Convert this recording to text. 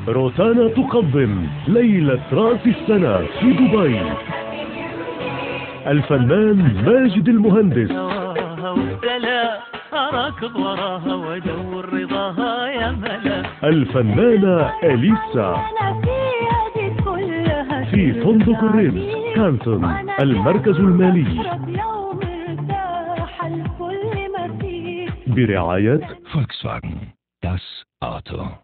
روتانا تقدم ليلة رأس السنة في دبي. الفنان ماجد المهندس، أراكض وراها وادور رضاها يا ملا. الفنانة أليسا في فندق الريمز كانتون المركز المالي برعاية Volkswagen, das Auto.